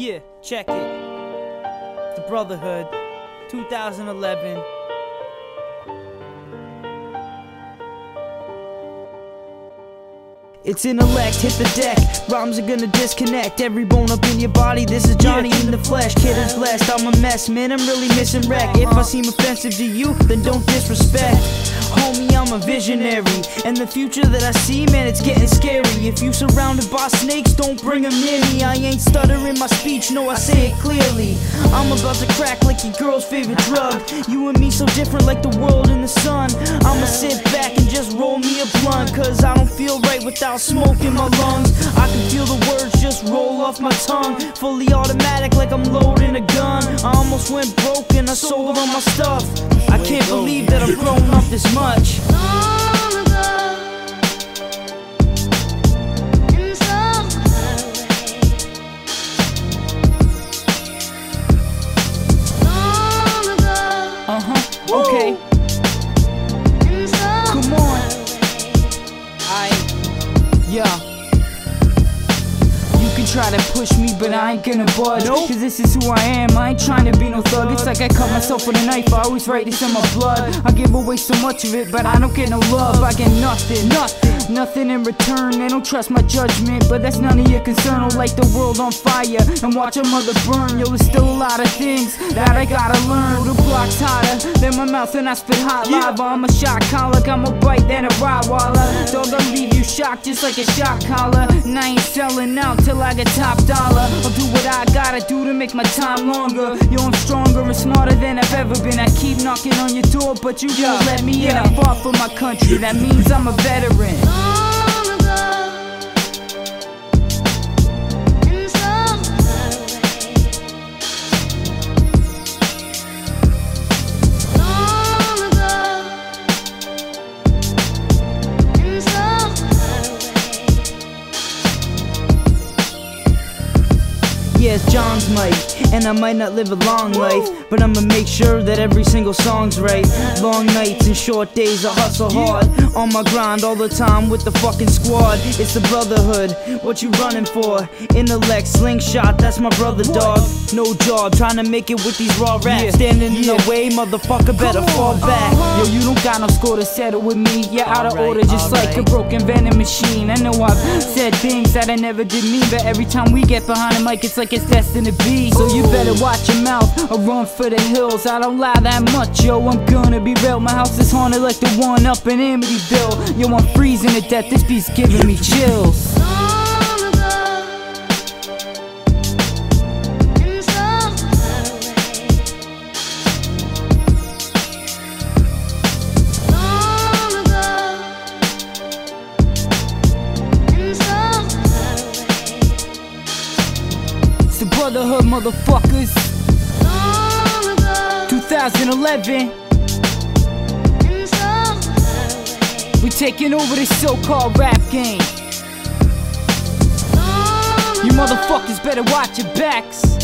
Yeah, check it. The Brotherhood, 2011. It's intellect, hit the deck. Rhymes are gonna disconnect every bone up in your body. This is Johnny in the flesh. Kid is blessed, I'm a mess, man, I'm really missing wreck. If I seem offensive to you, then don't disrespect. Homie, I'm a visionary, and the future that I see, man, it's getting scary. If you surrounded by snakes, don't bring them near me. I ain't stuttering my speech, no, I say it clearly. I'm about to crack like your girl's favorite drug. You and me so different like the world and the sun. I'ma sit back and just roll me a blunt, cause I don't feel right without smoke in my lungs. I can feel the words just roll off my tongue, fully automatic like I'm loading a gun. I almost went broke and I sold all my stuff. I can't believe that I'm growing up this much. Long ago, in some long ago, Okay. in some Come on. Yeah. You can try to push me, but I ain't gonna budge. Cause this is who I am, I ain't trying to be no thug. It's like I cut myself with a knife, I always write this in my blood. I give away so much of it, but I don't get no love. I get nothing in return. They don't trust my judgment, but that's none of your concern. I'll light the world on fire and watch a mother burn. Yo, there's still a lot of things that I gotta learn. The block's hotter than my mouth and I spit hot lava. I'm a shot collar, I'm a bite than a Rottweiler. Dog, I'll leave you shocked just like a shock collar. And I ain't selling out till I get top dollar. I'll do what I gotta do to make my time longer. Yo, I'm stronger and smarter than I've ever been. I keep knocking on your door, but you won't let me in. I fought for my country, that means I'm a veteran. long ago, in some long ago, in some Yeah, it's John's mic, and I might not live a long life, but I'ma make sure that every single song's right. Long nights and short days, I hustle hard, on my grind all the time with the fucking squad. It's the Brotherhood, what you running for? Intellect, slingshot, that's my brother, dog. No job, trying to make it with these raw raps. Standing in the way, motherfucker, better fall back. Yo, you don't got no score to settle with me. You're out of order just like a broken vending machine. I know I've said things that I never did mean, but every time we get behind the mic, it's like it's destined to be. So you better watch your mouth or run for the hills. I don't lie that much, yo, I'm gonna be real. My house is haunted like the one up in Amityville. Yo, I'm freezing to death, this beat's giving me chills. long ago, in some long ago, in some It's the Brotherhood, motherfuckers. long ago, 2011. in some We taking over this so-called rap game. You motherfuckers better watch your backs.